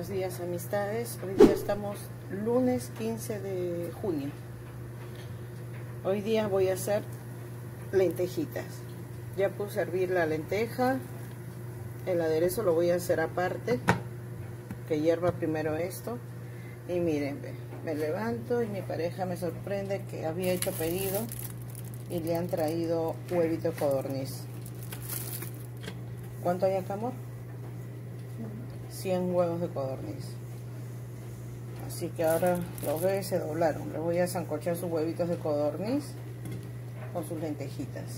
Buenos días, amistades. Hoy día estamos lunes 15 de junio. Hoy día voy a hacer lentejitas. Ya puse a hervir la lenteja. El aderezo lo voy a hacer aparte, que hierva primero esto. Y miren, me levanto y mi pareja me sorprende que había hecho pedido y le han traído huevito de codorniz. ¿Cuánto hay acá, amor? 100 huevos de codorniz. Así que ahora los bebés se doblaron. Les voy a sancochar sus huevitos de codorniz con sus lentejitas.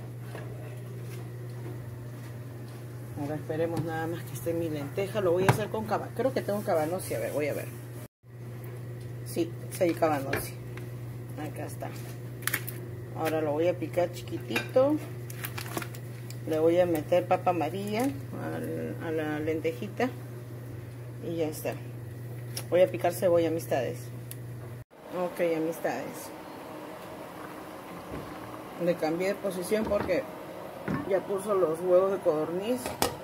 Ahora esperemos nada más que esté mi lenteja. Lo voy a hacer con cabanossi. Creo que tengo cabanossi. A ver, voy a ver. Sí, hay cabanossi. Acá está. Ahora lo voy a picar chiquitito. Le voy a meter papa amarilla a la lentejita. Y ya está. Voy a picar cebolla, amistades. Ok, amistades. Le cambié de posición porque ya puso los huevos de codorniz.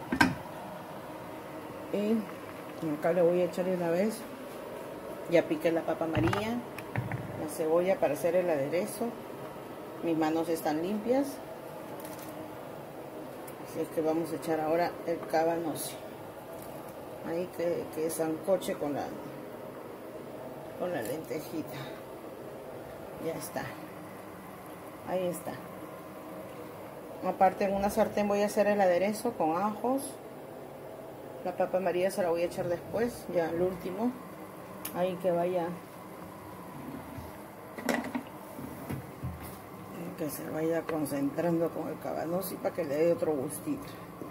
Y acá le voy a echar de una vez. Ya piqué la papa amarilla, la cebolla para hacer el aderezo. Mis manos están limpias. Así es que vamos a echar ahora el cabanossi. Ahí que sancoche con la lentejita. Ya está. Ahí está. Aparte en una sartén voy a hacer el aderezo con ajos. La papa amarilla se la voy a echar después, ya al último. Ahí que vaya. Que se vaya concentrando con el cabanossi para que le dé otro gustito.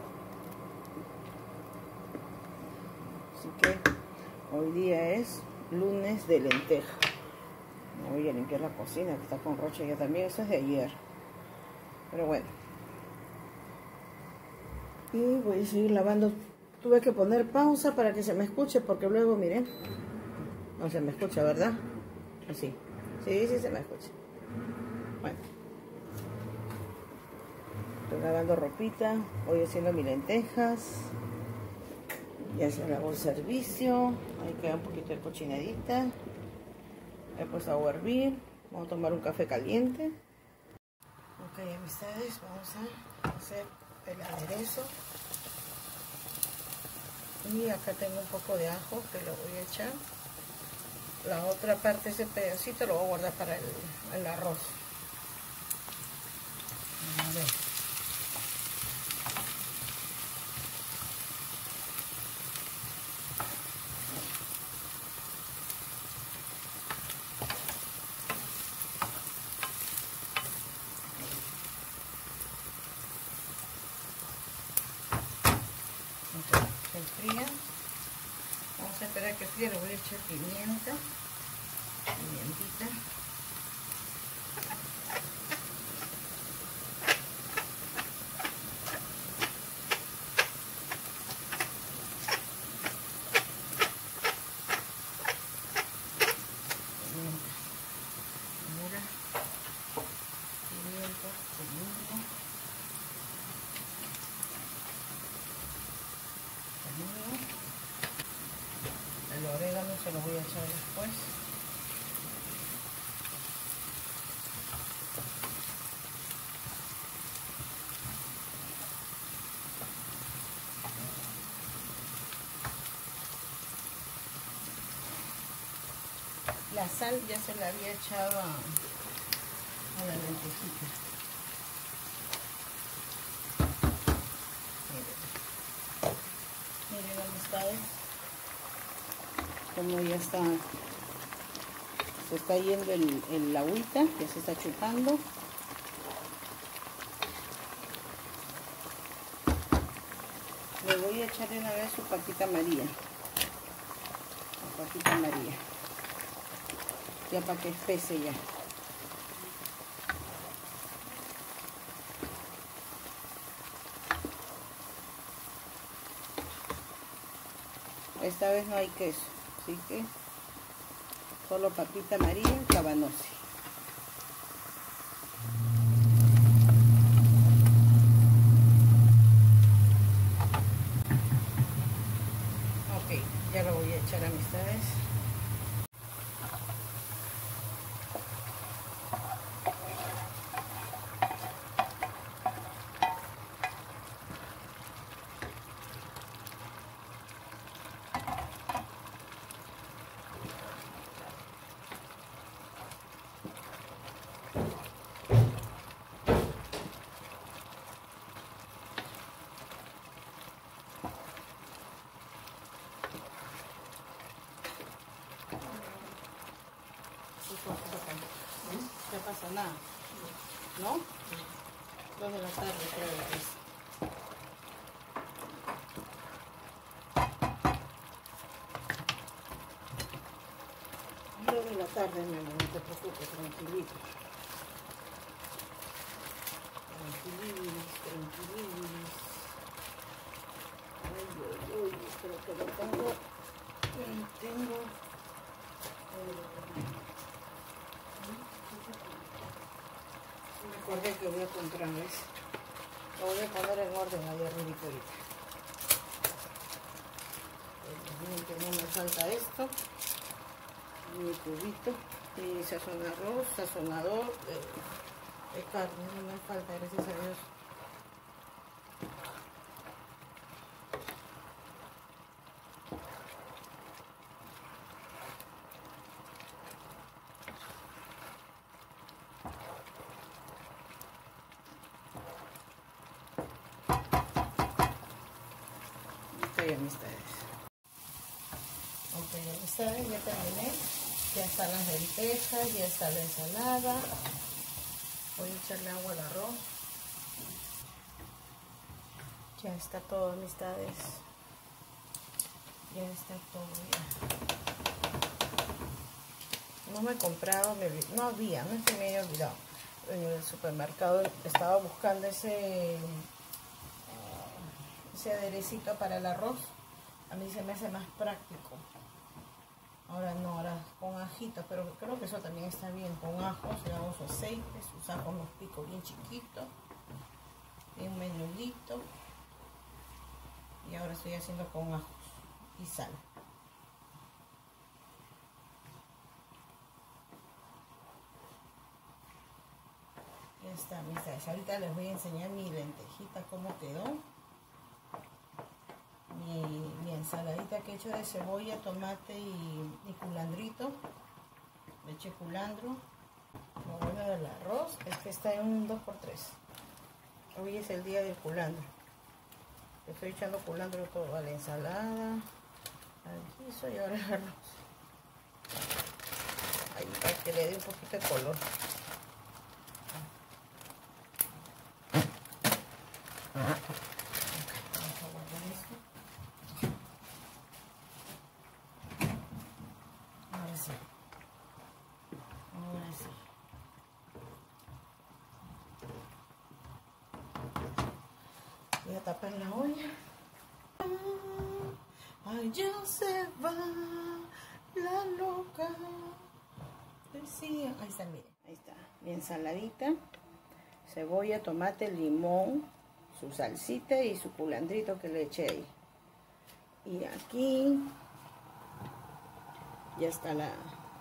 Así que hoy día es lunes de lenteja. Me voy a limpiar la cocina que está con rocha ya también. Eso es de ayer. Pero bueno. Y voy a seguir lavando. Tuve que poner pausa para que se me escuche porque luego, miren. No se me escucha, ¿verdad? Así. Sí, sí se me escucha. Bueno. Estoy lavando ropita. Voy haciendo mis lentejas. Ya se lavó el servicio. Ahí queda un poquito de cochinadita. He puesto agua a hervir. Vamos a tomar un café caliente. Ok, amistades, vamos a hacer el aderezo. Y acá tengo un poco de ajo que lo voy a echar. La otra parte, ese pedacito, lo voy a guardar para el arroz. A ver. Se enfría. Vamos a esperar que fríe. Le voy a echar pimienta. Pimientita. El orégano se lo voy a echar después. La sal ya se la había echado a la lentejita. Miren, amistades, como ya está, se está yendo el agüita, ya se está chupando. Le voy a echar de una vez su papita amarilla. La papita amarilla. Ya para que espese ya. Esta vez no hay queso, así que solo papita amarilla y cabanossi. Ok, ya lo voy pasa nada, ¿no? 2 de la tarde creo que es. 2 de la tarde, mi amor, no te preocupes, tranquilito. Tranquililis. Ay, espero que lo tengo. Me acordé que voy a comprar, ¿ves? Lo voy a poner en orden ahí arriba ahorita. Que no me falta esto. Mi cubito. Mi sazonador de carne. No me falta, gracias a Dios. Amistades, ya terminé, ya están las lentejas, ya está la ensalada. Voy a echarle agua al arroz. Ya está todo, amistades. Ya está todo ya. No me he comprado, no había, no es que me haya olvidado. En el supermercado estaba buscando ese aderecito para el arroz. A mí se me hace más práctico. Ahora no, ahora con ajitos, pero creo que eso también está bien. Con ajos, le hago su aceite, sus ajos los pico bien chiquitos, bien menudito. Y ahora estoy haciendo con ajos y sal. Ya está, amistades. Ahorita les voy a enseñar mi lentejita, cómo quedó. Mi ensaladita que he hecho de cebolla, tomate y culandrito. Le eché culandro. Lo bueno del arroz es que está en un 2×3. Hoy es el día del culandro. Estoy echando culandro todo a la ensalada, al guiso y ahora el arroz. Ahí para que le dé un poquito de color. Voy a tapar la olla. Allá se va la loca. Decía. Ahí está, miren. Ahí está. Mi ensaladita. Cebolla, tomate, limón, su salsita y su culandrito que le eché ahí. Y aquí ya está la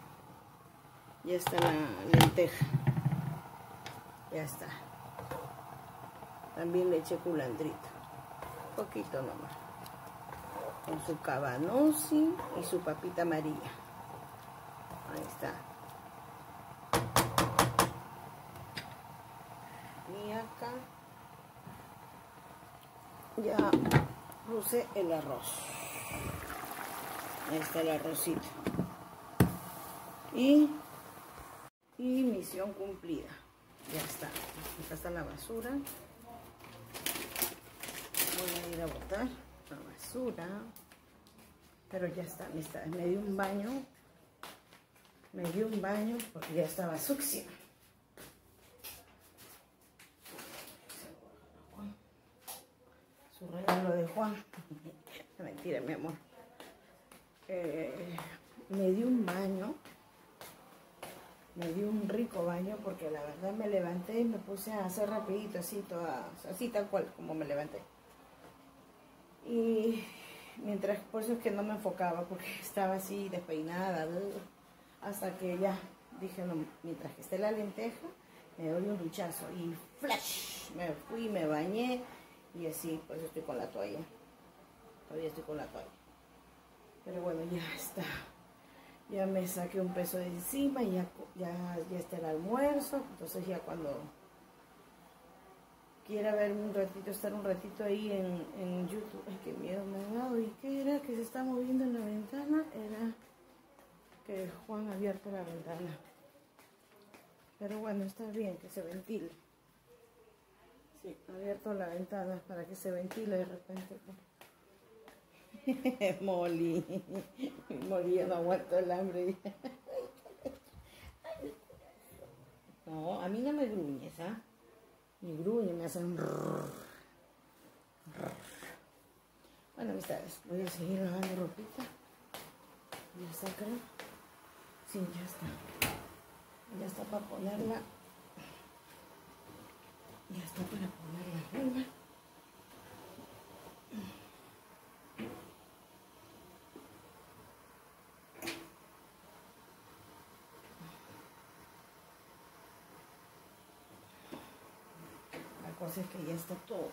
lenteja. Ya está. También le eché culandrito, poquito nomás, con su cabanossi y su papita amarilla. Ahí está. Y acá ya puse el arroz. Ahí está el arrocito. Y misión cumplida. Ya está. Acá está la basura. Voy a ir a botar la basura, pero ya está, amistades. Me dio un baño porque ya estaba sucia. Su regalo de Juan. Mentira, mi amor. Me dio un baño. Me dio un rico baño porque la verdad me levanté y me puse a hacer rapidito, así tal cual como me levanté. Y mientras, por eso es que no me enfocaba, porque estaba así despeinada, hasta que ya dije, no, mientras que esté la lenteja, me doy un duchazo y flash, me fui, me bañé y así, por eso estoy con la toalla, todavía estoy con la toalla. Pero bueno, ya está, ya me saqué un peso de encima y ya está el almuerzo, entonces ya cuando quiera ver un ratito, estar un ratito ahí en YouTube. Ay, qué miedo me ha dado. ¿Y qué era que se está moviendo en la ventana? Era que Juan ha abierto la ventana. Pero bueno, está bien que se ventile. Sí, abierto la ventana para que se ventile de repente. Molly, Molly ya no aguanto el hambre. No, a mí no me gruñes, ¿ah? Me gruñe, me hacen... Bueno, amistades, voy a seguir lavando ropita. Ya está, creo. Sí, ya está. Ya está para ponerla. Ya está para ponerla arriba. La cosa es que ya está todo.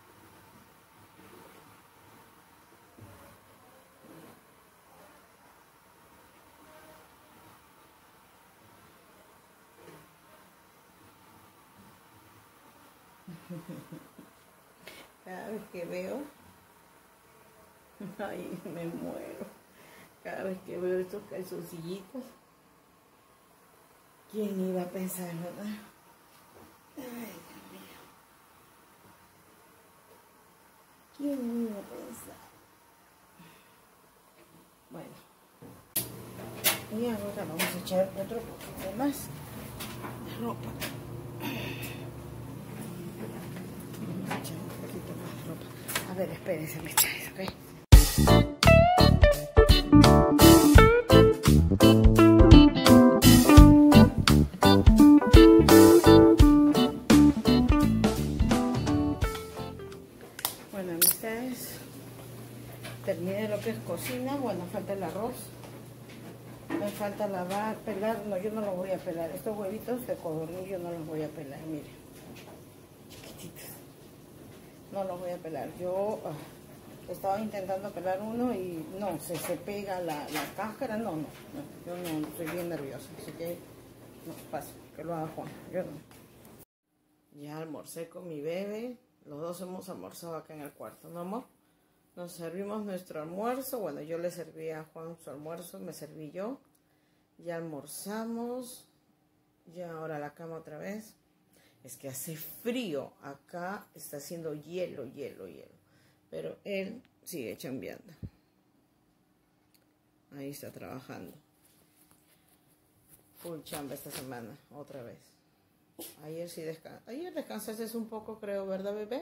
Cada vez que veo, ay, me muero. Cada vez que veo estos calzoncillitos, ¿quién iba a pensar, verdad? Ay, Dios mío. ¿Quién iba a pensar? Bueno, y ahora vamos a echar otro poquito más de ropa. Vamos a echar un poquito más de ropa. A ver, espérense, me echáis, ¿ok? Bueno, amistades, terminé lo que es cocina. Bueno, falta el arroz. Me falta lavar, pelar. No, yo no los voy a pelar. Estos huevitos de codorniz yo no los voy a pelar, miren. Chiquititos. No los voy a pelar. Yo estaba intentando pelar uno y no, se pega la cáscara. No, yo no, estoy bien nerviosa. Así que no, paso, que lo haga Juan. Yo no. Ya almorcé con mi bebé. Los dos hemos almorzado acá en el cuarto, ¿no, amor? Nos servimos nuestro almuerzo. Bueno, yo le serví a Juan su almuerzo, me serví yo. Ya almorzamos. Ya ahora a la cama otra vez. Es que hace frío. Acá está haciendo hielo. Pero él sigue chambeando. Ahí está trabajando. Full chamba esta semana, otra vez. Ayer sí descansaste un poco, creo, ¿verdad, bebé?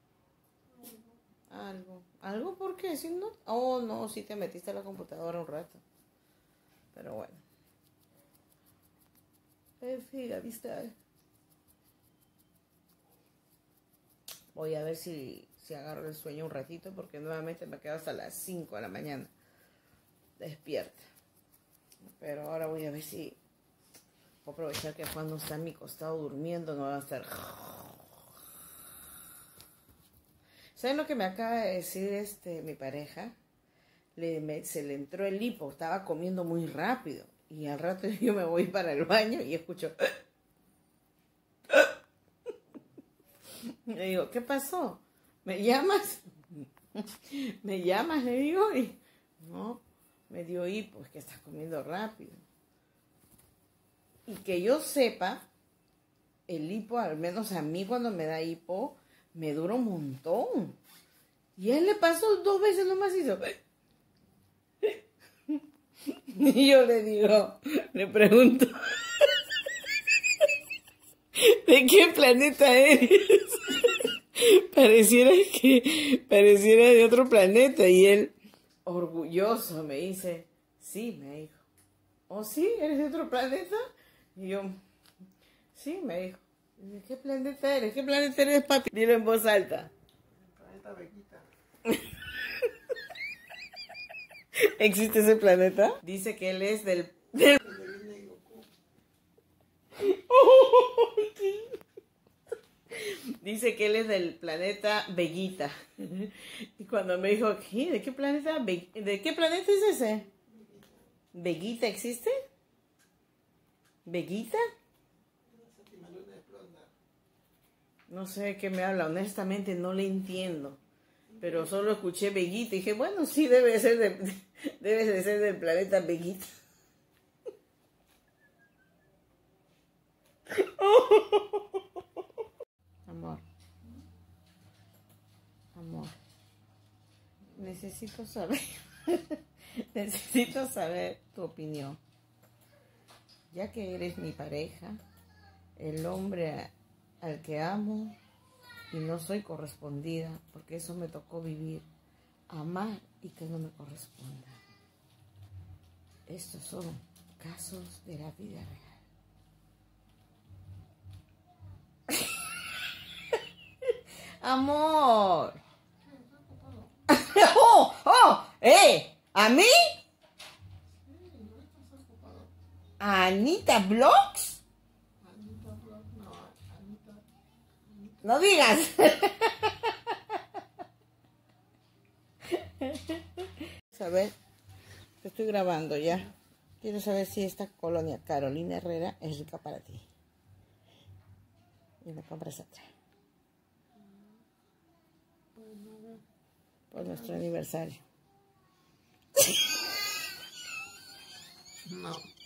¿Algo? ¿Por qué? ¿Sí, no? Oh, no, sí te metiste a la computadora un rato. Pero bueno. En fin, amistad. Voy a ver si agarro el sueño un ratito, porque nuevamente me quedo hasta las 5 de la mañana despierta. Pero ahora voy a ver si voy a aprovechar que Juan no está a mi costado durmiendo, no va a estar... ¿Saben lo que me acaba de decir mi pareja? Se le entró el hipo, estaba comiendo muy rápido. Y al rato yo me voy para el baño y escucho... Le digo, ¿qué pasó? ¿Me llamas? ¿Me llamas? Le digo, y no, me dio hipo, es que estás comiendo rápido. Y que yo sepa, el hipo, al menos a mí cuando me da hipo, me dura un montón. Y a él le pasó 2 veces nomás y hizo... Y yo le pregunto, ¿de qué planeta eres? Pareciera de otro planeta. Y él, orgulloso, me dice, sí, me dijo. ¿Oh, sí? ¿Eres de otro planeta? Y yo, sí, me dijo. ¿De qué planeta eres? ¿Qué planeta eres, papi? Dilo en voz alta. El planeta Veguita. ¿Existe ese planeta? Dice que él es del... Dice que él es del planeta Veguita. Y cuando me dijo, ¿qué? ¿De qué planeta? ¿De qué planeta es ese? ¿Veguita existe? ¿Veguita? No sé de qué me habla, honestamente no le entiendo. Pero solo escuché Veguita y dije, bueno, sí, debe de ser del planeta Veguita. necesito saber, necesito saber tu opinión. Ya que eres mi pareja, el hombre al que amo y no soy correspondida, porque eso me tocó vivir, amar y que no me corresponda. Estos son casos de la vida real. Amor. ¡Oh! ¡Oh! ¿A mí? ¿A Anita Vlogs? No digas. A ver, te estoy grabando ya. Quiero saber si esta colonia Carolina Herrera es rica para ti. Y me compras otra. Por nuestro aniversario. No.